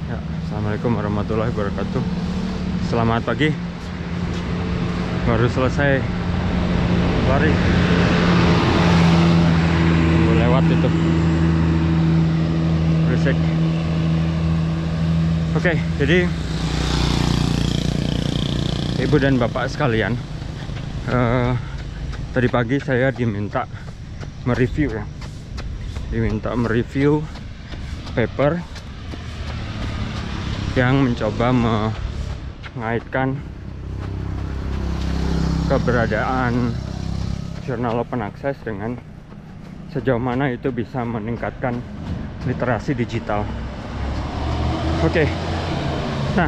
Ya, Assalamualaikum warahmatullahi wabarakatuh. Selamat pagi. Baru selesai lari. Tunggu lewat itu. Berisik. Oke, jadi Ibu dan Bapak sekalian, tadi pagi saya diminta mereview ya. Diminta mereview paper yang mencoba mengaitkan keberadaan jurnal open access dengan sejauh mana itu bisa meningkatkan literasi digital. Oke. Nah,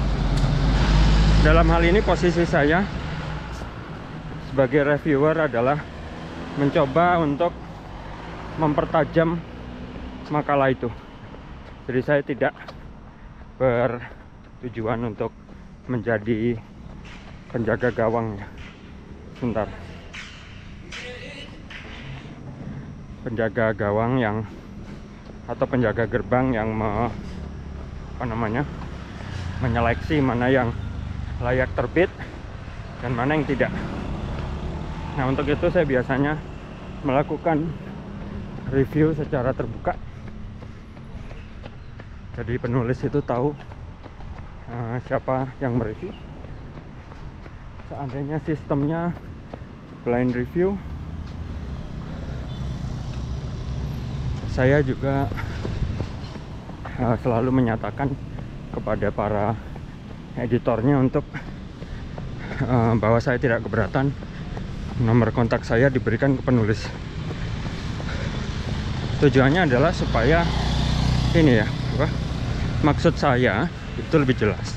dalam hal ini posisi saya sebagai reviewer adalah mencoba untuk mempertajam makalah itu. Jadi saya tidak bertujuan untuk menjadi penjaga gawang ya. Sebentar. Penjaga gawang yang atau penjaga gerbang yang menyeleksi mana yang layak terbit dan mana yang tidak. Nah, untuk itu saya biasanya melakukan review secara terbuka. Jadi penulis itu tahu siapa yang mereview. Seandainya sistemnya blind review, saya juga selalu menyatakan kepada para editornya untuk bahwa saya tidak keberatan nomor kontak saya diberikan ke penulis. Tujuannya adalah supaya ini ya, maksud saya itu lebih jelas.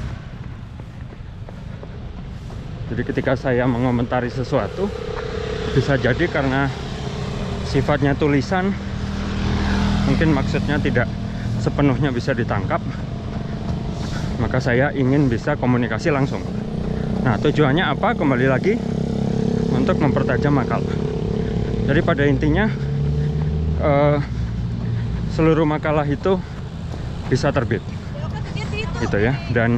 Jadi ketika saya mengomentari sesuatu, bisa jadi karena sifatnya tulisan, mungkin maksudnya tidak sepenuhnya bisa ditangkap, maka saya ingin bisa komunikasi langsung. Nah, tujuannya apa? Kembali lagi untuk mempertajam makalah. Jadi pada intinya seluruh makalah itu bisa terbit gitu ya. Dan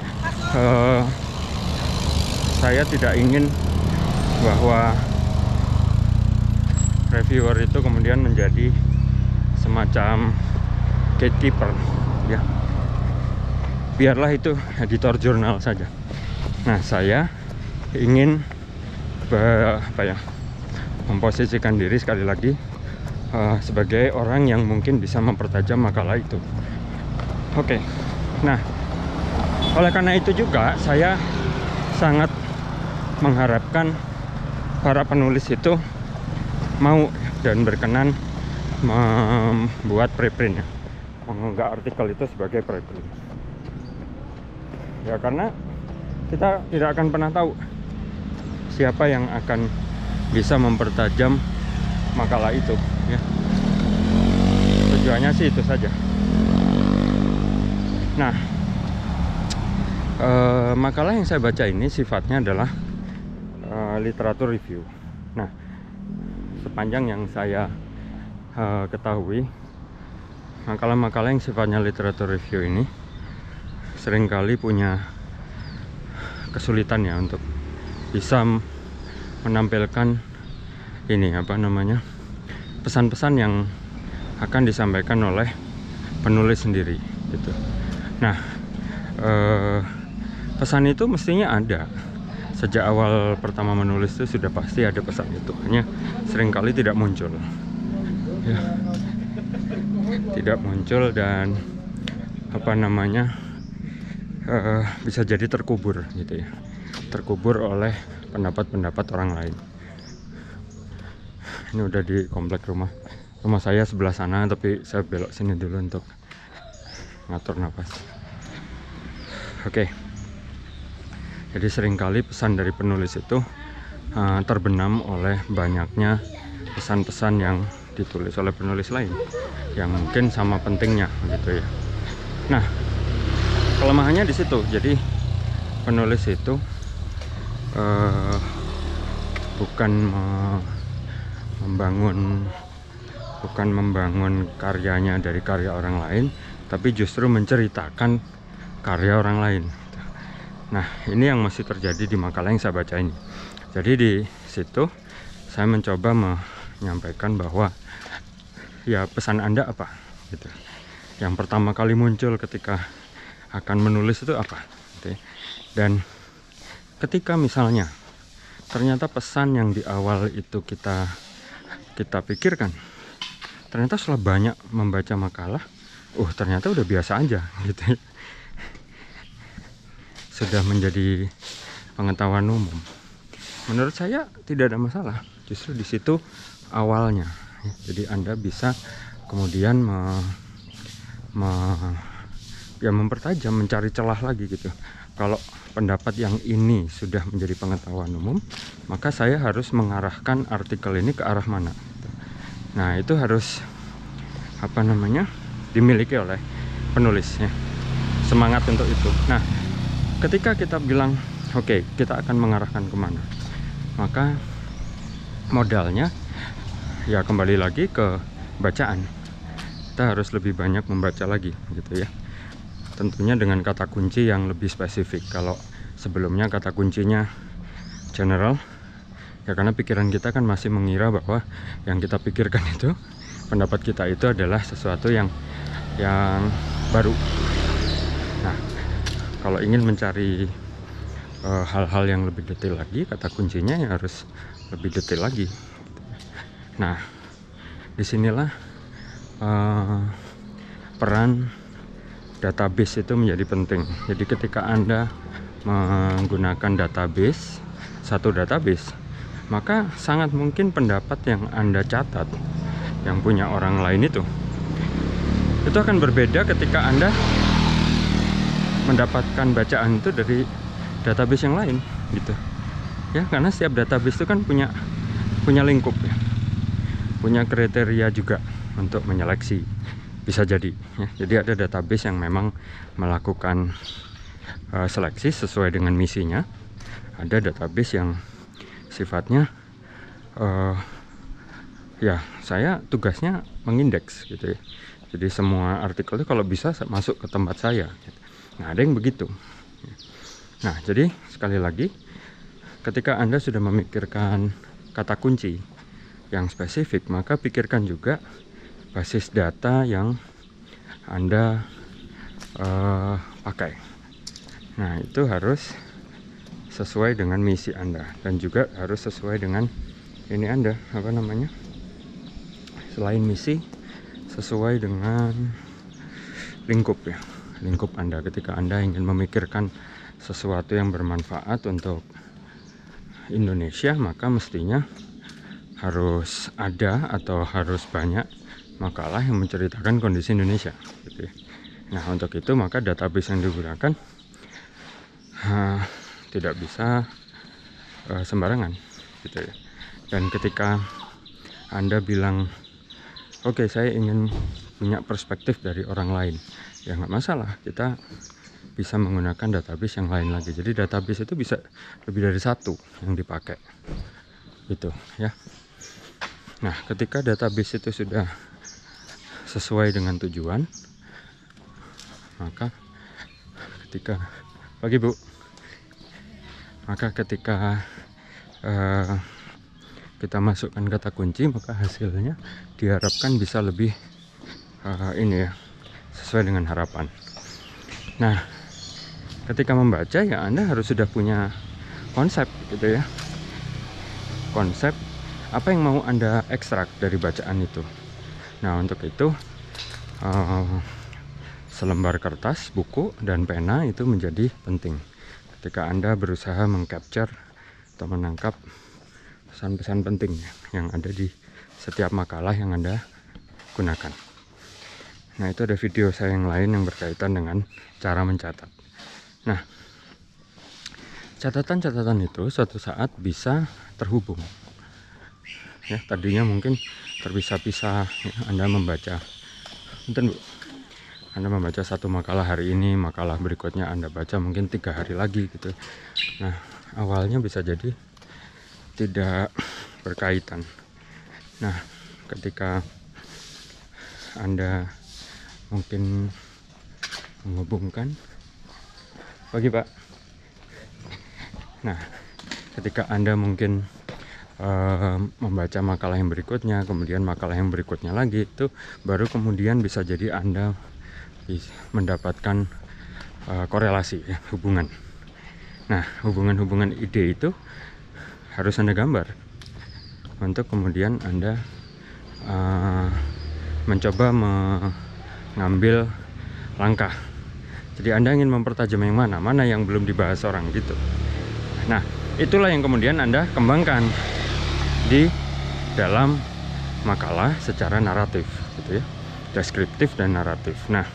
saya tidak ingin bahwa reviewer itu kemudian menjadi semacam gatekeeper ya. Biarlah itu editor jurnal saja. Nah, saya ingin memposisikan diri sekali lagi sebagai orang yang mungkin bisa mempertajam makalah itu. Oke. Nah, oleh karena itu juga saya sangat mengharapkan para penulis itu mau dan berkenan membuat preprint ya, mengunggah artikel itu sebagai preprint ya, karena kita tidak akan pernah tahu siapa yang akan bisa mempertajam makalah itu ya. Tujuannya sih itu saja. Nah, makalah yang saya baca ini sifatnya adalah literatur review. Nah, sepanjang yang saya ketahui, makalah-makalah yang sifatnya literatur review ini seringkali punya kesulitan ya untuk bisa menampilkan ini pesan-pesan yang akan disampaikan oleh penulis sendiri gitu. Nah, pesan itu mestinya ada. Sejak awal pertama menulis itu sudah pasti ada pesan itu, hanya seringkali tidak muncul ya. Tidak muncul dan bisa jadi terkubur gitu ya, terkubur oleh pendapat-pendapat orang lain. Ini udah di komplek rumah saya sebelah sana, tapi saya belok sini dulu untuk ngatur nafas. Oke. Jadi seringkali pesan dari penulis itu terbenam oleh banyaknya pesan-pesan yang ditulis oleh penulis lain yang mungkin sama pentingnya gitu ya. Nah, kelemahannya di situ. Jadi penulis itu bukan membangun karyanya dari karya orang lain, tapi justru menceritakan karya orang lain. Nah, ini yang masih terjadi di makalah yang saya baca ini. Jadi di situ saya mencoba menyampaikan bahwa ya pesan Anda apa gitu. Yang pertama kali muncul ketika akan menulis itu apa gitu. Dan ketika misalnya ternyata pesan yang di awal itu kita pikirkan, ternyata setelah banyak membaca makalah, ternyata udah biasa aja gitu. Sudah menjadi pengetahuan umum. Menurut saya tidak ada masalah. Justru di situ awalnya. Jadi Anda bisa kemudian mempertajam, mencari celah lagi gitu. Kalau pendapat yang ini sudah menjadi pengetahuan umum, maka saya harus mengarahkan artikel ini ke arah mana. Nah, itu harus dimiliki oleh penulisnya. Semangat untuk itu. Nah, ketika kita bilang oke, kita akan mengarahkan kemana, maka modalnya ya kembali lagi ke bacaan. Kita harus lebih banyak membaca lagi gitu ya, tentunya dengan kata kunci yang lebih spesifik. Kalau sebelumnya kata kuncinya general, ya karena pikiran kita kan masih mengira bahwa yang kita pikirkan itu, pendapat kita itu adalah sesuatu yang baru. Nah, kalau ingin mencari hal-hal yang lebih detail lagi, kata kuncinya ya harus lebih detail lagi. Nah, disinilah peran database itu menjadi penting. Jadi ketika Anda menggunakan database, satu database, maka sangat mungkin pendapat yang Anda catat, yang punya orang lain itu akan berbeda ketika Anda mendapatkan bacaan itu dari database yang lain gitu ya, karena setiap database itu kan punya lingkup ya, punya kriteria juga untuk menyeleksi, bisa jadi ya. Jadi ada database yang memang melakukan seleksi sesuai dengan misinya, ada database yang sifatnya ya saya tugasnya mengindeks gitu ya, jadi semua artikel itu kalau bisa masuk ke tempat saya gitu. Nah, ada yang begitu. Nah, jadi sekali lagi, ketika Anda sudah memikirkan kata kunci yang spesifik, maka pikirkan juga basis data yang Anda pakai. Nah, itu harus sesuai dengan misi Anda, dan juga harus sesuai dengan ini Anda, selain misi, sesuai dengan lingkup ya, lingkup Anda. Ketika Anda ingin memikirkan sesuatu yang bermanfaat untuk Indonesia, maka mestinya harus ada atau harus banyak makalah yang menceritakan kondisi Indonesia gitu ya. Nah, untuk itu maka database yang digunakan tidak bisa sembarangan gitu ya. Dan ketika Anda bilang oke, saya ingin punya perspektif dari orang lain, ya nggak masalah, kita bisa menggunakan database yang lain lagi. Jadi database itu bisa lebih dari satu yang dipakai gitu ya. Nah, ketika database itu sudah sesuai dengan tujuan, maka ketika ketika kita masukkan kata kunci, maka hasilnya diharapkan bisa lebih sesuai dengan harapan. Nah, ketika membaca ya Anda harus sudah punya konsep gitu ya, konsep apa yang mau Anda ekstrak dari bacaan itu. Nah, untuk itu selembar kertas, buku, dan pena itu menjadi penting ketika Anda berusaha mengcapture atau menangkap pesan-pesan penting yang ada di setiap makalah yang Anda gunakan. Nah, itu ada video saya yang lain yang berkaitan dengan cara mencatat. Nah, catatan-catatan itu suatu saat bisa terhubung ya. Tadinya mungkin terpisah-pisah ya. Anda membaca satu makalah hari ini, makalah berikutnya Anda baca mungkin 3 hari lagi gitu. Nah, awalnya bisa jadi tidak berkaitan. Nah, ketika Anda mungkin menghubungkan. Pagi Pak. Nah, ketika Anda mungkin membaca makalah yang berikutnya, kemudian makalah yang berikutnya lagi, itu baru kemudian bisa jadi Anda mendapatkan korelasi ya, hubungan. Nah, hubungan-hubungan ide itu harus Anda gambar untuk kemudian Anda mencoba mengambil langkah. Jadi Anda ingin mempertajam yang mana yang belum dibahas orang gitu. Nah, itulah yang kemudian Anda kembangkan di dalam makalah secara naratif gitu ya, deskriptif dan naratif. Nah,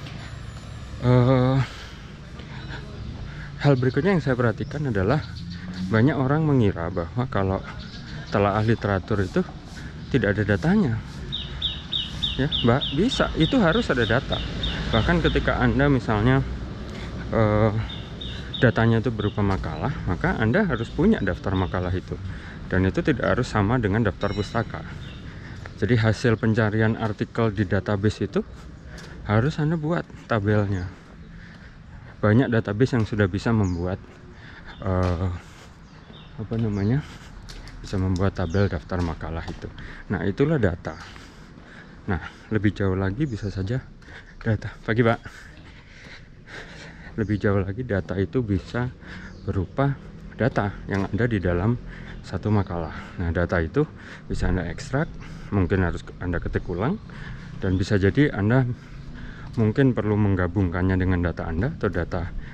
hal berikutnya yang saya perhatikan adalah banyak orang mengira bahwa kalau telaah literatur itu tidak ada datanya. Ya, bisa, itu harus ada data. Bahkan ketika Anda misalnya datanya itu berupa makalah, maka Anda harus punya daftar makalah itu. Dan itu tidak harus sama dengan daftar pustaka. Jadi hasil pencarian artikel di database itu harus Anda buat tabelnya. Banyak database yang sudah bisa membuat bisa membuat tabel daftar makalah itu. Nah, itulah data. Nah, lebih jauh lagi bisa saja data. Pagi Pak. Lebih jauh lagi data itu bisa berupa data yang ada di dalam satu makalah. Nah, data itu bisa Anda ekstrak, mungkin harus Anda ketik ulang, dan bisa jadi Anda mungkin perlu menggabungkannya dengan data Anda atau data